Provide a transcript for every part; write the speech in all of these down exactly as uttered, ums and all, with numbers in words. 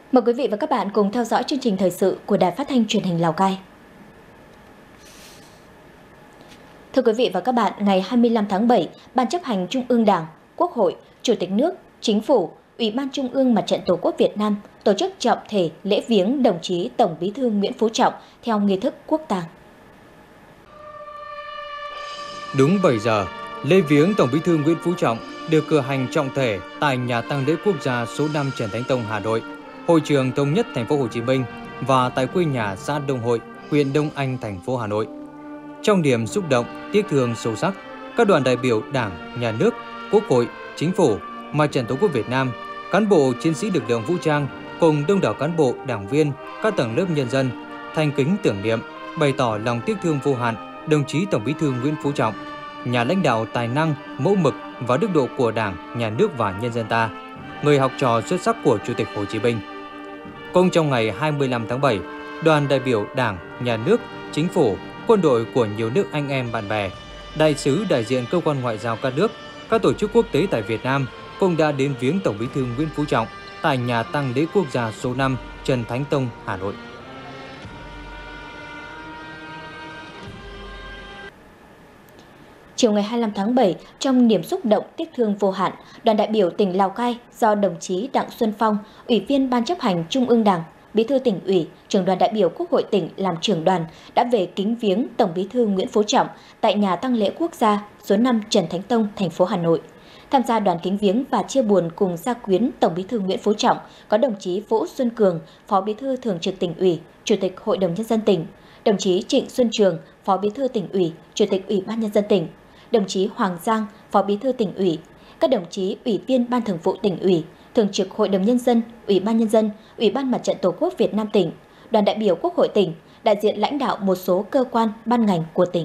Mời quý vị và các bạn cùng theo dõi chương trình thời sự của Đài Phát thanh Truyền hình Lào Cai. Thưa quý vị và các bạn, ngày hai mươi lăm tháng bảy, Ban chấp hành Trung ương Đảng, Quốc hội, Chủ tịch nước, Chính phủ, Ủy ban Trung ương Mặt trận Tổ quốc Việt Nam tổ chức trọng thể lễ viếng đồng chí Tổng Bí thư Nguyễn Phú Trọng theo nghi thức quốc tang. Đúng bảy giờ, lễ viếng Tổng Bí thư Nguyễn Phú Trọng được cử hành trọng thể tại nhà tang lễ quốc gia số năm Trần Thánh Tông, Hà Nội, Hội trường Thống nhất Thành phố Hồ Chí Minh và tại quê nhà xã Đông Hội, huyện Đông Anh, thành phố Hà Nội. Trong niềm xúc động, tiếc thương sâu sắc, các đoàn đại biểu Đảng, Nhà nước, Quốc hội, Chính phủ, Mặt trận Tổ quốc Việt Nam, cán bộ chiến sĩ lực lượng vũ trang cùng đông đảo cán bộ, đảng viên, các tầng lớp nhân dân thành kính tưởng niệm, bày tỏ lòng tiếc thương vô hạn đồng chí Tổng Bí thư Nguyễn Phú Trọng, nhà lãnh đạo tài năng, mẫu mực và đức độ của Đảng, Nhà nước và nhân dân ta, người học trò xuất sắc của Chủ tịch Hồ Chí Minh. Cũng trong ngày hai mươi lăm tháng bảy, đoàn đại biểu Đảng, Nhà nước, Chính phủ, quân đội của nhiều nước anh em bạn bè, đại sứ đại diện cơ quan ngoại giao các nước, các tổ chức quốc tế tại Việt Nam cũng đã đến viếng Tổng Bí thư Nguyễn Phú Trọng tại nhà tang lễ quốc gia số năm Trần Thánh Tông, Hà Nội. Chiều ngày hai mươi lăm tháng bảy, trong niềm xúc động tiếc thương vô hạn, đoàn đại biểu tỉnh Lào Cai do đồng chí Đặng Xuân Phong, Ủy viên Ban chấp hành Trung ương Đảng, Bí thư tỉnh ủy, Trưởng đoàn đại biểu Quốc hội tỉnh làm trưởng đoàn đã về kính viếng Tổng Bí thư Nguyễn Phú Trọng tại nhà tang lễ quốc gia số năm Trần Thánh Tông, thành phố Hà Nội. Tham gia đoàn kính viếng và chia buồn cùng gia quyến Tổng Bí thư Nguyễn Phú Trọng có đồng chí Vũ Xuân Cường, Phó Bí thư Thường trực Tỉnh ủy, Chủ tịch Hội đồng Nhân dân tỉnh, đồng chí Trịnh Xuân Trường, Phó Bí thư Tỉnh ủy, Chủ tịch Ủy ban Nhân dân tỉnh, đồng chí Hoàng Giang, Phó Bí thư Tỉnh ủy, các đồng chí Ủy viên Ban Thường vụ Tỉnh ủy, Thường trực Hội đồng Nhân dân, Ủy ban Nhân dân, Ủy ban Mặt trận Tổ quốc Việt Nam tỉnh, đoàn đại biểu Quốc hội tỉnh, đại diện lãnh đạo một số cơ quan, ban ngành của tỉnh.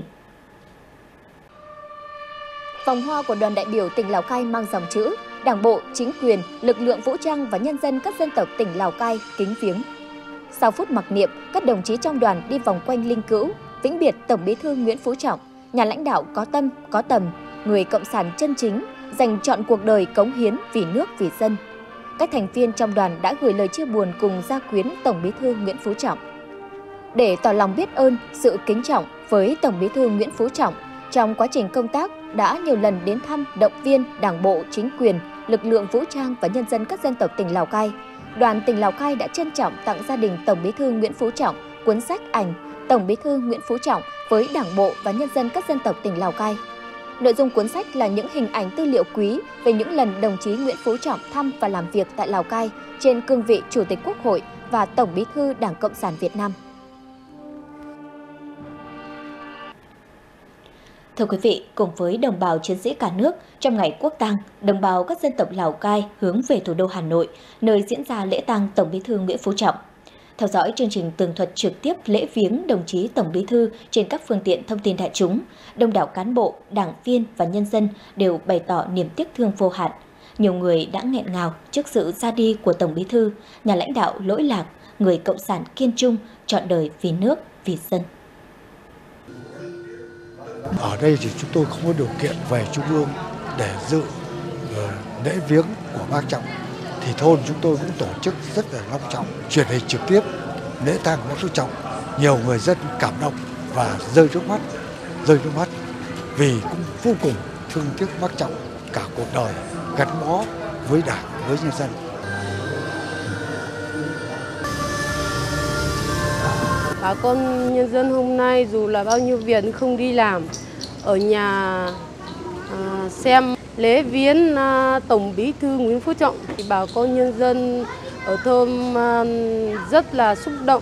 Vòng hoa của đoàn đại biểu tỉnh Lào Cai mang dòng chữ Đảng bộ, chính quyền, lực lượng vũ trang và nhân dân các dân tộc tỉnh Lào Cai kính viếng. Sau phút mặc niệm, các đồng chí trong đoàn đi vòng quanh linh cữu, vĩnh biệt Tổng Bí thư Nguyễn Phú Trọng, nhà lãnh đạo có tâm, có tầm, người cộng sản chân chính, dành trọn cuộc đời cống hiến vì nước, vì dân. Các thành viên trong đoàn đã gửi lời chia buồn cùng gia quyến Tổng Bí thư Nguyễn Phú Trọng. Để tỏ lòng biết ơn, sự kính trọng với Tổng Bí thư Nguyễn Phú Trọng, trong quá trình công tác đã nhiều lần đến thăm, động viên Đảng bộ, chính quyền, lực lượng vũ trang và nhân dân các dân tộc tỉnh Lào Cai, đoàn tỉnh Lào Cai đã trân trọng tặng gia đình Tổng Bí thư Nguyễn Phú Trọng cuốn sách ảnh Tổng Bí thư Nguyễn Phú Trọng với Đảng bộ và nhân dân các dân tộc tỉnh Lào Cai. Nội dung cuốn sách là những hình ảnh tư liệu quý về những lần đồng chí Nguyễn Phú Trọng thăm và làm việc tại Lào Cai trên cương vị Chủ tịch Quốc hội và Tổng Bí thư Đảng Cộng sản Việt Nam. Thưa quý vị, cùng với đồng bào chiến sĩ cả nước, trong ngày quốc tang, đồng bào các dân tộc Lào Cai hướng về thủ đô Hà Nội, nơi diễn ra lễ tang Tổng Bí thư Nguyễn Phú Trọng. Theo dõi chương trình tường thuật trực tiếp lễ viếng đồng chí Tổng Bí thư trên các phương tiện thông tin đại chúng, đông đảo cán bộ, đảng viên và nhân dân đều bày tỏ niềm tiếc thương vô hạn. Nhiều người đã nghẹn ngào trước sự ra đi của Tổng Bí thư, nhà lãnh đạo lỗi lạc, người cộng sản kiên trung, trọn đời vì nước, vì dân. Ở đây thì chúng tôi không có điều kiện về Trung ương để dự lễ viếng của bác Trọng, thì thôn chúng tôi cũng tổ chức rất là long trọng, truyền hình trực tiếp lễ tang của bác Phú Trọng. Nhiều người dân cảm động và rơi nước mắt, rơi nước mắt vì cũng vô cùng thương tiếc bác Trọng cả cuộc đời gắn bó với Đảng, với nhân dân. Bà con nhân dân hôm nay dù là bao nhiêu việc không đi làm, ở nhà à, xem lễ viếng à, Tổng Bí thư Nguyễn Phú Trọng, thì bà con nhân dân ở thôn à, rất là xúc động.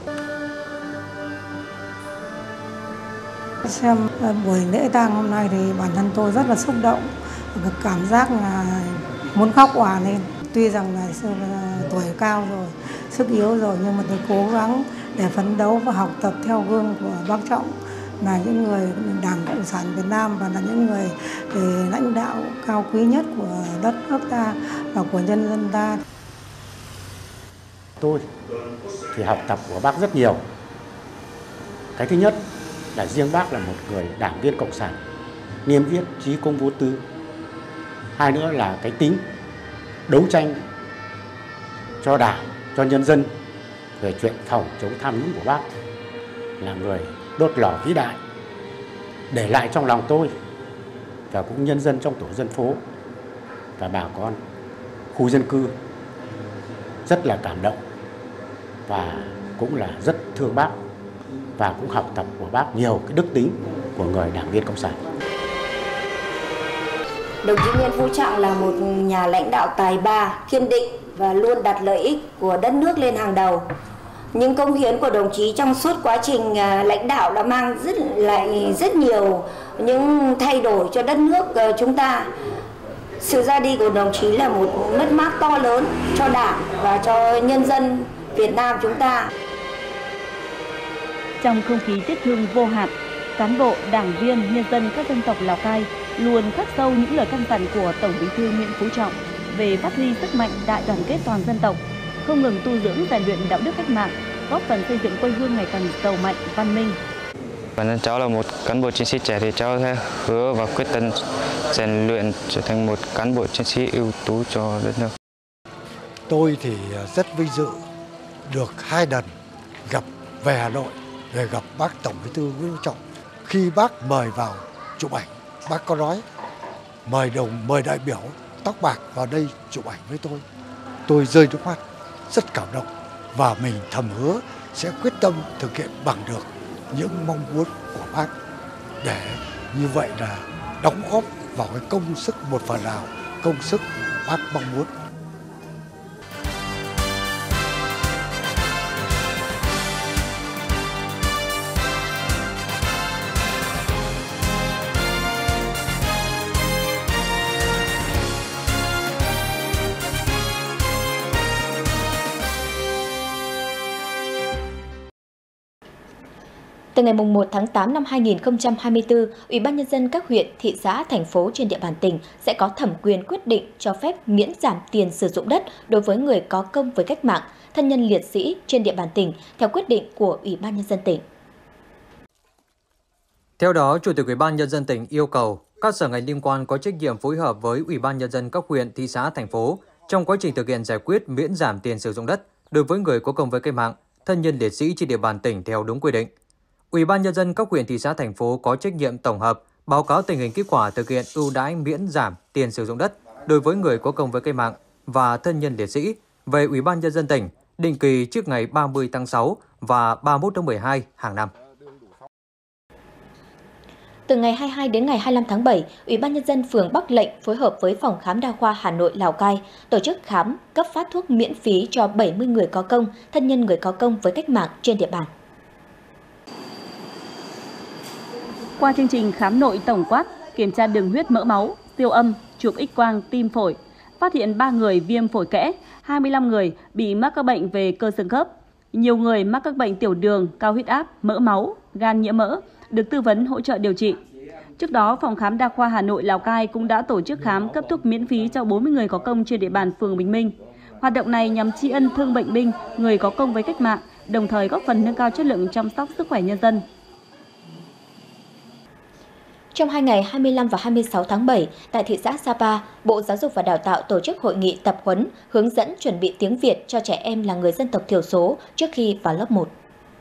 Xem buổi lễ tang hôm nay thì bản thân tôi rất là xúc động, cảm giác là muốn khóc òa lên. Tuy rằng là tuổi cao rồi, sức yếu rồi, nhưng mà tôi cố gắng để phấn đấu và học tập theo gương của bác Trọng, là những người Đảng Cộng sản Việt Nam và là những người lãnh đạo cao quý nhất của đất nước ta và của nhân dân ta. Tôi thì học tập của bác rất nhiều. Cái thứ nhất là riêng bác là một người đảng viên cộng sản, niêm yết chí công vô tư. Hai nữa là cái tính đấu tranh cho Đảng, cho nhân dân về chuyện phòng chống tham nhũng của Bác, là người đốt lò vĩ đại, để lại trong lòng tôi và cũng nhân dân trong tổ dân phố và bà con khu dân cư rất là cảm động và cũng là rất thương Bác, và cũng học tập của Bác nhiều cái đức tính của người đảng viên cộng sản. Đồng chí Nguyễn Phú Trọng là một nhà lãnh đạo tài ba, kiên định và luôn đặt lợi ích của đất nước lên hàng đầu. Những công hiến của đồng chí trong suốt quá trình lãnh đạo đã mang rất lại rất nhiều những thay đổi cho đất nước chúng ta. Sự ra đi của đồng chí là một mất mát to lớn cho Đảng và cho nhân dân Việt Nam chúng ta. Trong không khí tiếc thương vô hạn, cán bộ, đảng viên, nhân dân các dân tộc Lào Cai luôn khắc sâu những lời căn dặn của Tổng Bí thư Nguyễn Phú Trọng về phát huy sức mạnh đại đoàn kết toàn dân tộc, không ngừng tu dưỡng rèn luyện đạo đức cách mạng, góp phần xây dựng quê hương ngày càng giàu mạnh, văn minh. Bản thân cháu là một cán bộ chiến sĩ trẻ thì cháu sẽ hứa và quyết tâm rèn luyện trở thành một cán bộ chiến sĩ ưu tú cho đất nước. Tôi thì rất vinh dự được hai lần gặp về Hà Nội để gặp bác Tổng Bí thư Nguyễn Phú Trọng. Khi bác mời vào chụp ảnh, bác có nói mời đồng mời đại biểu tóc bạc vào đây chụp ảnh với tôi. Tôi rơi nước mắt, rất cảm động và mình thầm hứa sẽ quyết tâm thực hiện bằng được những mong muốn của bác, để như vậy là đóng góp vào cái công sức một phần nào, công sức bác mong muốn. Từ ngày một tháng tám năm hai nghìn không trăm hai mươi tư, Ủy ban Nhân dân các huyện, thị xã, thành phố trên địa bàn tỉnh sẽ có thẩm quyền quyết định cho phép miễn giảm tiền sử dụng đất đối với người có công với cách mạng, thân nhân liệt sĩ trên địa bàn tỉnh theo quyết định của Ủy ban Nhân dân tỉnh. Theo đó, Chủ tịch Ủy ban Nhân dân tỉnh yêu cầu các sở ngành liên quan có trách nhiệm phối hợp với Ủy ban Nhân dân các huyện, thị xã, thành phố trong quá trình thực hiện giải quyết miễn giảm tiền sử dụng đất đối với người có công với cách mạng, thân nhân liệt sĩ trên địa bàn tỉnh theo đúng quy định. Ủy ban Nhân dân các huyện, thị xã, thành phố có trách nhiệm tổng hợp, báo cáo tình hình kết quả thực hiện ưu đãi miễn giảm tiền sử dụng đất đối với người có công với cách mạng và thân nhân liệt sĩ về Ủy ban Nhân dân tỉnh định kỳ trước ngày ba mươi tháng sáu và ba mươi mốt tháng mười hai hàng năm. Từ ngày hai mươi hai đến ngày hai mươi lăm tháng bảy, Ủy ban Nhân dân phường Bắc Lệnh phối hợp với Phòng Khám Đa khoa Hà Nội Lào Cai tổ chức khám cấp phát thuốc miễn phí cho bảy mươi người có công, thân nhân người có công với cách mạng trên địa bàn. Qua chương trình khám nội tổng quát, kiểm tra đường huyết mỡ máu, siêu âm, chụp X-quang tim phổi, phát hiện ba người viêm phổi kẽ, hai mươi lăm người bị mắc các bệnh về cơ xương khớp. Nhiều người mắc các bệnh tiểu đường, cao huyết áp, mỡ máu, gan nhiễm mỡ, được tư vấn hỗ trợ điều trị. Trước đó, Phòng Khám Đa khoa Hà Nội Lào Cai cũng đã tổ chức khám cấp thuốc miễn phí cho bốn mươi người có công trên địa bàn phường Bình Minh. Hoạt động này nhằm tri ân thương bệnh binh, người có công với cách mạng, đồng thời góp phần nâng cao chất lượng chăm sóc sức khỏe nhân dân. Trong hai ngày hai mươi lăm và hai mươi sáu tháng bảy, tại thị xã Sapa, Bộ Giáo dục và Đào tạo tổ chức hội nghị tập huấn hướng dẫn chuẩn bị tiếng Việt cho trẻ em là người dân tộc thiểu số trước khi vào lớp một.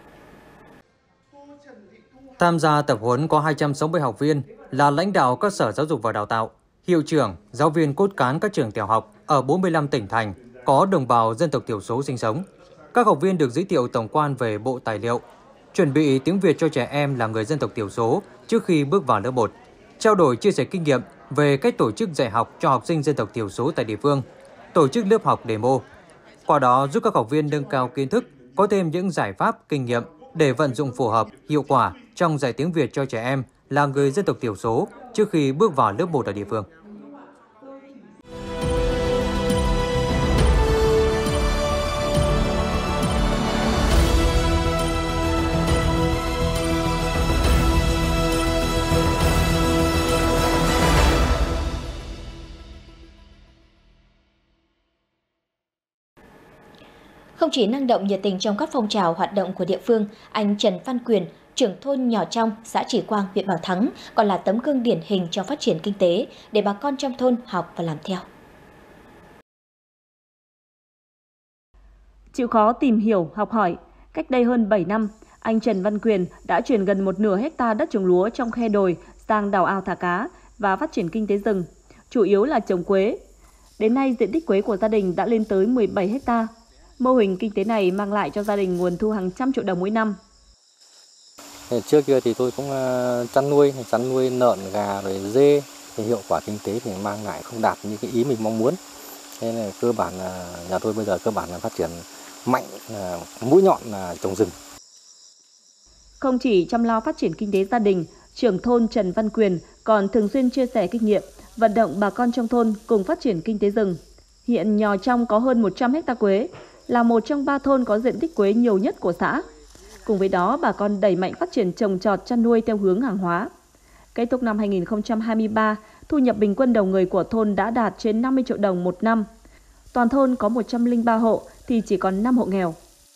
Tham gia tập huấn có hai trăm sáu mươi học viên là lãnh đạo các sở giáo dục và đào tạo, hiệu trưởng, giáo viên cốt cán các trường tiểu học ở bốn mươi lăm tỉnh thành có đồng bào dân tộc thiểu số sinh sống. Các học viên được giới thiệu tổng quan về bộ tài liệu, chuẩn bị tiếng Việt cho trẻ em là người dân tộc thiểu số trước khi bước vào lớp một, trao đổi chia sẻ kinh nghiệm về cách tổ chức dạy học cho học sinh dân tộc thiểu số tại địa phương, tổ chức lớp học demo. Qua đó giúp các học viên nâng cao kiến thức, có thêm những giải pháp, kinh nghiệm để vận dụng phù hợp, hiệu quả trong dạy tiếng Việt cho trẻ em là người dân tộc thiểu số trước khi bước vào lớp một ở địa phương. Không chỉ năng động nhiệt tình trong các phong trào hoạt động của địa phương, anh Trần Văn Quyền, trưởng thôn Nhỏ Trong, xã Chỉ Quang, huyện Bảo Thắng, còn là tấm gương điển hình trong phát triển kinh tế để bà con trong thôn học và làm theo. Chịu khó tìm hiểu, học hỏi, cách đây hơn bảy năm, anh Trần Văn Quyền đã chuyển gần một nửa hecta đất trồng lúa trong khe đồi sang đào ao thả cá và phát triển kinh tế rừng, chủ yếu là trồng quế. Đến nay, diện tích quế của gia đình đã lên tới mười bảy hecta. Mô hình kinh tế này mang lại cho gia đình nguồn thu hàng trăm triệu đồng mỗi năm. Trước kia thì tôi cũng chăn nuôi, chăn nuôi lợn, gà, rồi dê. Thì hiệu quả kinh tế thì mang lại không đạt như cái ý mình mong muốn. Thế là cơ bản là nhà tôi bây giờ cơ bản là phát triển mạnh, mũi nhọn là trồng rừng. Không chỉ chăm lo phát triển kinh tế gia đình, trưởng thôn Trần Văn Quyền còn thường xuyên chia sẻ kinh nghiệm, vận động bà con trong thôn cùng phát triển kinh tế rừng. Hiện Nhò Trong có hơn một trăm héc ta quế, là một trong ba thôn có diện tích quế nhiều nhất của xã. Cùng với đó, bà con đẩy mạnh phát triển trồng trọt chăn nuôi theo hướng hàng hóa. Kết thúc năm hai nghìn không trăm hai mươi ba, thu nhập bình quân đầu người của thôn đã đạt trên năm mươi triệu đồng một năm. Toàn thôn có một trăm lẻ ba hộ thì chỉ còn năm hộ nghèo.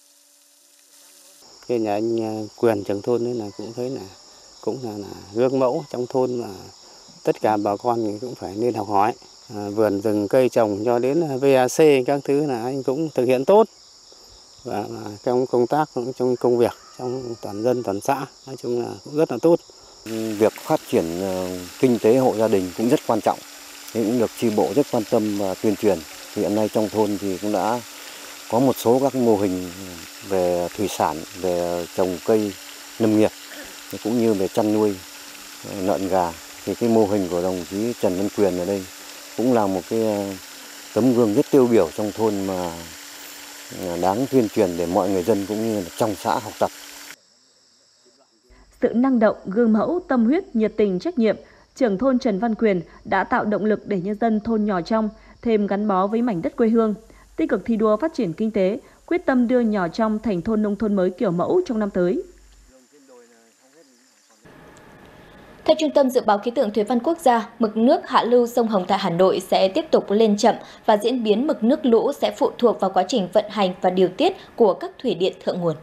Cái nhà anh Quyền trưởng thôn đấy là cũng thấy là cũng là, là gương mẫu trong thôn, mà tất cả bà con thì cũng phải nên học hỏi. À, vườn rừng cây trồng cho đến vê a xê các thứ là anh cũng thực hiện tốt, và, và trong công tác cũng trong công việc trong toàn dân toàn xã nói chung là cũng rất là tốt. Việc phát triển kinh tế hộ gia đình cũng rất quan trọng, cũng được chi bộ rất quan tâm và tuyên truyền. Hiện nay trong thôn thì cũng đã có một số các mô hình về thủy sản, về trồng cây lâm nghiệp, cũng như về chăn nuôi lợn gà. Thì cái mô hình của đồng chí Trần Văn Quyền ở đây cũng là một cái tấm gương rất tiêu biểu trong thôn mà đáng tuyên truyền để mọi người dân cũng như là trong xã học tập. Sự năng động, gương mẫu, tâm huyết, nhiệt tình, trách nhiệm, trưởng thôn Trần Văn Quyền đã tạo động lực để nhân dân thôn Nhò Trong thêm gắn bó với mảnh đất quê hương, tích cực thi đua phát triển kinh tế, quyết tâm đưa Nhò Trong thành thôn nông thôn mới kiểu mẫu trong năm tới. Theo Trung tâm Dự báo Khí tượng Thủy văn Quốc gia, mực nước hạ lưu sông Hồng tại Hà Nội sẽ tiếp tục lên chậm và diễn biến mực nước lũ sẽ phụ thuộc vào quá trình vận hành và điều tiết của các thủy điện thượng nguồn.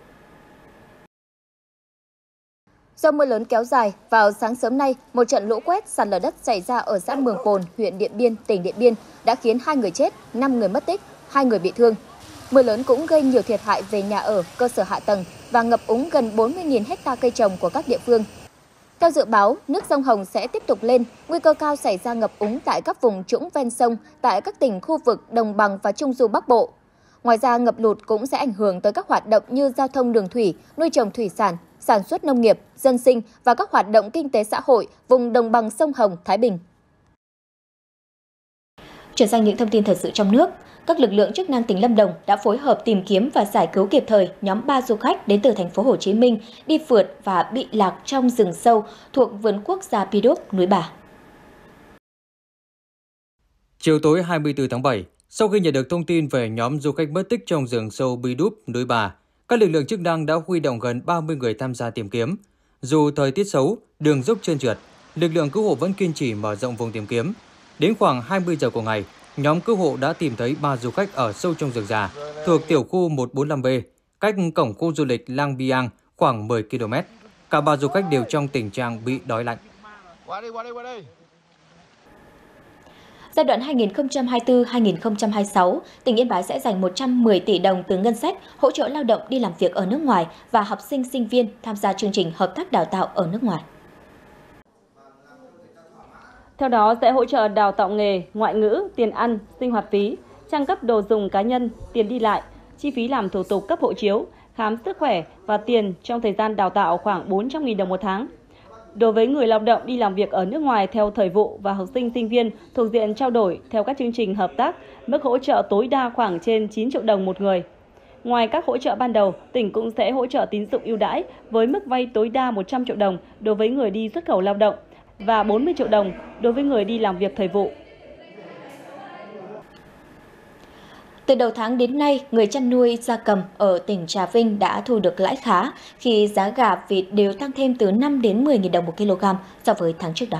Do mưa lớn kéo dài, vào sáng sớm nay, một trận lũ quét sạt lở đất xảy ra ở xã Mường Pồn, huyện Điện Biên, tỉnh Điện Biên đã khiến hai người chết, năm người mất tích, hai người bị thương. Mưa lớn cũng gây nhiều thiệt hại về nhà ở, cơ sở hạ tầng và ngập úng gần bốn mươi nghìn héc ta cây trồng của các địa phương. Theo dự báo, nước sông Hồng sẽ tiếp tục lên, nguy cơ cao xảy ra ngập úng tại các vùng trũng ven sông tại các tỉnh khu vực Đồng bằng và Trung du Bắc Bộ. Ngoài ra, ngập lụt cũng sẽ ảnh hưởng tới các hoạt động như giao thông đường thủy, nuôi trồng thủy sản, sản xuất nông nghiệp, dân sinh và các hoạt động kinh tế xã hội vùng đồng bằng sông Hồng, Thái Bình. Chuyển sang những thông tin thời sự trong nước, các lực lượng chức năng tỉnh Lâm Đồng đã phối hợp tìm kiếm và giải cứu kịp thời nhóm ba du khách đến từ thành phố Hồ Chí Minh đi phượt và bị lạc trong rừng sâu thuộc vườn quốc gia Pi Đốp, núi Bà. Chiều tối hai mươi tư tháng bảy, sau khi nhận được thông tin về nhóm du khách mất tích trong rừng sâu Pi Đốp, núi Bà, các lực lượng chức năng đã huy động gần ba mươi người tham gia tìm kiếm. Dù thời tiết xấu, đường dốc trơn trượt, lực lượng cứu hộ vẫn kiên trì mở rộng vùng tìm kiếm. Đến khoảng hai mươi giờ của ngày, nhóm cứu hộ đã tìm thấy ba du khách ở sâu trong rừng già thuộc tiểu khu một bốn năm B, cách cổng khu du lịch Lang Biang khoảng mười ki lô mét. Cả ba du khách đều trong tình trạng bị đói lạnh. Giai đoạn hai nghìn không trăm hai mươi tư đến hai nghìn không trăm hai mươi sáu, tỉnh Yên Bái sẽ dành một trăm mười tỷ đồng từ ngân sách hỗ trợ lao động đi làm việc ở nước ngoài và học sinh sinh viên tham gia chương trình hợp tác đào tạo ở nước ngoài. Theo đó sẽ hỗ trợ đào tạo nghề, ngoại ngữ, tiền ăn, sinh hoạt phí, trang cấp đồ dùng cá nhân, tiền đi lại, chi phí làm thủ tục cấp hộ chiếu, khám sức khỏe và tiền trong thời gian đào tạo khoảng bốn trăm nghìn đồng một tháng. Đối với người lao động đi làm việc ở nước ngoài theo thời vụ và học sinh sinh viên thuộc diện trao đổi theo các chương trình hợp tác, mức hỗ trợ tối đa khoảng trên chín triệu đồng một người. Ngoài các hỗ trợ ban đầu, tỉnh cũng sẽ hỗ trợ tín dụng ưu đãi với mức vay tối đa một trăm triệu đồng đối với người đi xuất khẩu lao động và bốn mươi triệu đồng đối với người đi làm việc thời vụ. Từ đầu tháng đến nay, người chăn nuôi gia cầm ở tỉnh Trà Vinh đã thu được lãi khá khi giá gà, vịt đều tăng thêm từ năm đến mười nghìn đồng một kg so với tháng trước đó.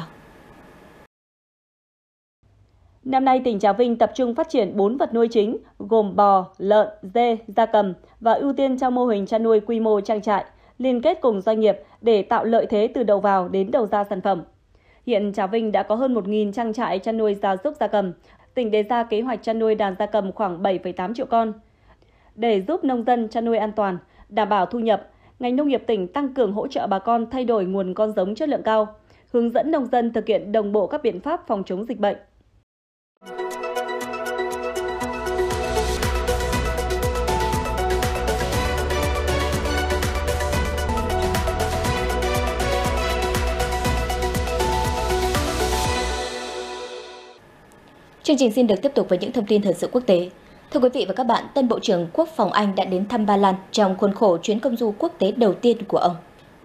Năm nay, tỉnh Trà Vinh tập trung phát triển bốn vật nuôi chính gồm bò, lợn, dê, gia cầm và ưu tiên cho mô hình chăn nuôi quy mô trang trại, liên kết cùng doanh nghiệp để tạo lợi thế từ đầu vào đến đầu ra sản phẩm. Hiện Trà Vinh đã có hơn một nghìn trang trại chăn nuôi gia súc gia cầm. Tỉnh đề ra kế hoạch chăn nuôi đàn gia cầm khoảng bảy phẩy tám triệu con. Để giúp nông dân chăn nuôi an toàn, đảm bảo thu nhập, ngành nông nghiệp tỉnh tăng cường hỗ trợ bà con thay đổi nguồn con giống chất lượng cao, hướng dẫn nông dân thực hiện đồng bộ các biện pháp phòng chống dịch bệnh. Chương trình xin được tiếp tục với những thông tin thời sự quốc tế. Thưa quý vị và các bạn, tân Bộ trưởng Quốc phòng Anh đã đến thăm Ba Lan trong khuôn khổ chuyến công du quốc tế đầu tiên của ông.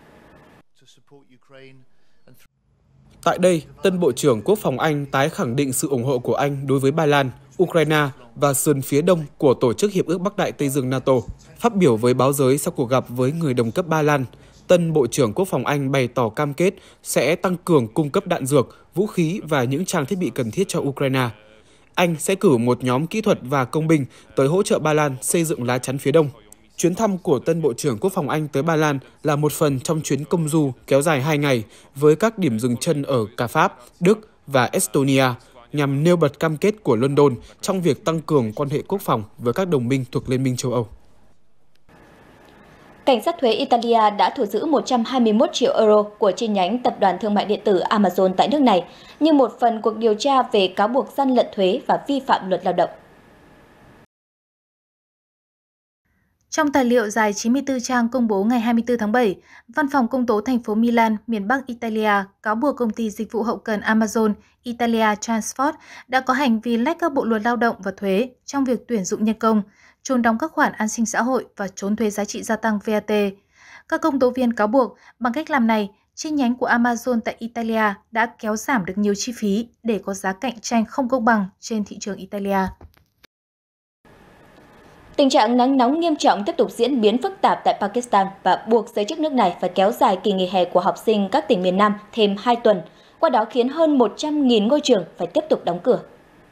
Tại đây, tân Bộ trưởng Quốc phòng Anh tái khẳng định sự ủng hộ của Anh đối với Ba Lan, Ukraine và sườn phía đông của Tổ chức Hiệp ước Bắc Đại Tây Dương NATO. Phát biểu với báo giới sau cuộc gặp với người đồng cấp Ba Lan, tân Bộ trưởng Quốc phòng Anh bày tỏ cam kết sẽ tăng cường cung cấp đạn dược, vũ khí và những trang thiết bị cần thiết cho Ukraine. Anh sẽ cử một nhóm kỹ thuật và công binh tới hỗ trợ Ba Lan xây dựng lá chắn phía đông. Chuyến thăm của tân Bộ trưởng Quốc phòng Anh tới Ba Lan là một phần trong chuyến công du kéo dài hai ngày với các điểm dừng chân ở cả Pháp, Đức và Estonia nhằm nêu bật cam kết của London trong việc tăng cường quan hệ quốc phòng với các đồng minh thuộc Liên minh châu Âu. Cảnh sát thuế Italia đã thu giữ một trăm hai mươi mốt triệu euro của chi nhánh tập đoàn thương mại điện tử Amazon tại nước này như một phần cuộc điều tra về cáo buộc gian lận thuế và vi phạm luật lao động. Trong tài liệu dài chín mươi tư trang công bố ngày hai mươi tư tháng bảy, Văn phòng Công tố thành phố Milan, miền Bắc Italia, cáo buộc công ty dịch vụ hậu cần Amazon Italia Transport đã có hành vi lách các bộ luật lao động và thuế trong việc tuyển dụng nhân công, trốn đóng các khoản an sinh xã hội và trốn thuế giá trị gia tăng V A T. Các công tố viên cáo buộc bằng cách làm này, chi nhánh của Amazon tại Italia đã kéo giảm được nhiều chi phí để có giá cạnh tranh không công bằng trên thị trường Italia. Tình trạng nắng nóng nghiêm trọng tiếp tục diễn biến phức tạp tại Pakistan và buộc giới chức nước này phải kéo dài kỳ nghỉ hè của học sinh các tỉnh miền Nam thêm hai tuần, qua đó khiến hơn một trăm nghìn ngôi trường phải tiếp tục đóng cửa.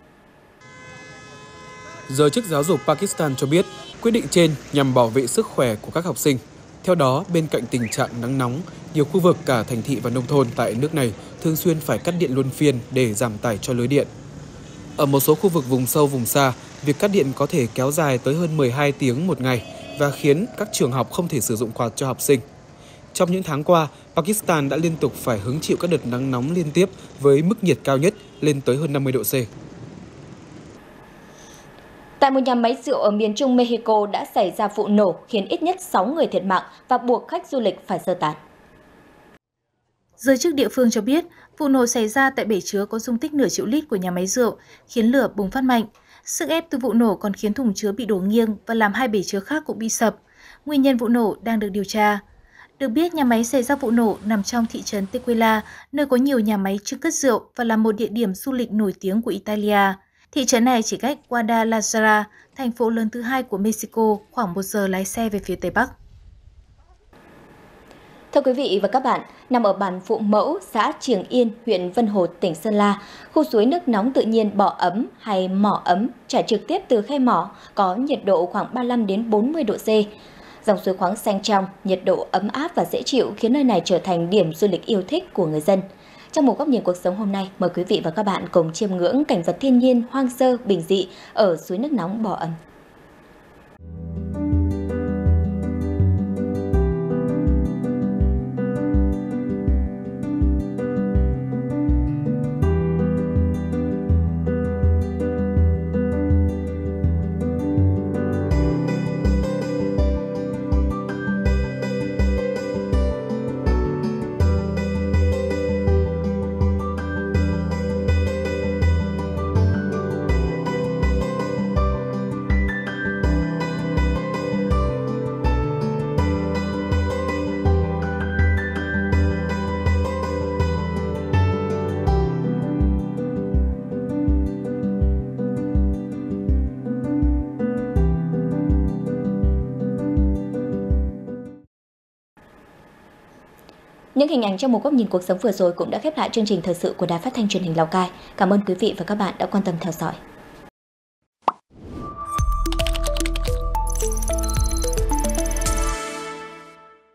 Giới chức giáo dục Pakistan cho biết quyết định trên nhằm bảo vệ sức khỏe của các học sinh. Theo đó, bên cạnh tình trạng nắng nóng, nhiều khu vực cả thành thị và nông thôn tại nước này thường xuyên phải cắt điện luân phiên để giảm tải cho lưới điện. Ở một số khu vực vùng sâu vùng xa, việc cắt điện có thể kéo dài tới hơn mười hai tiếng một ngày và khiến các trường học không thể sử dụng quạt cho học sinh. Trong những tháng qua, Pakistan đã liên tục phải hứng chịu các đợt nắng nóng liên tiếp với mức nhiệt cao nhất lên tới hơn năm mươi độ C. Tại một nhà máy rượu ở miền trung Mexico đã xảy ra vụ nổ khiến ít nhất sáu người thiệt mạng và buộc khách du lịch phải sơ tán. Giới chức địa phương cho biết, vụ nổ xảy ra tại bể chứa có dung tích nửa triệu lít của nhà máy rượu, khiến lửa bùng phát mạnh. Sức ép từ vụ nổ còn khiến thùng chứa bị đổ nghiêng và làm hai bể chứa khác cũng bị sập. Nguyên nhân vụ nổ đang được điều tra. Được biết, nhà máy xảy ra vụ nổ nằm trong thị trấn Tequila, nơi có nhiều nhà máy trưng cất rượu và là một địa điểm du lịch nổi tiếng của Italia. Thị trấn này chỉ cách Guadalajara, thành phố lớn thứ hai của Mexico, khoảng một giờ lái xe về phía Tây Bắc. Thưa quý vị và các bạn, nằm ở bản Phụ Mẫu, xã Triềng Yên, huyện Vân Hồ, tỉnh Sơn La, khu suối nước nóng tự nhiên Bọ Ấm hay Mỏ Ấm chảy trực tiếp từ khe mỏ, có nhiệt độ khoảng ba mươi lăm đến bốn mươi độ C. Dòng suối khoáng xanh trong, nhiệt độ ấm áp và dễ chịu khiến nơi này trở thành điểm du lịch yêu thích của người dân. Trong một góc nhìn cuộc sống hôm nay, mời quý vị và các bạn cùng chiêm ngưỡng cảnh vật thiên nhiên hoang sơ bình dị ở suối nước nóng Bọ Ấm. Những hình ảnh trong một góc nhìn cuộc sống vừa rồi cũng đã khép lại chương trình thời sự của Đài Phát thanh Truyền hình Lào Cai. Cảm ơn quý vị và các bạn đã quan tâm theo dõi.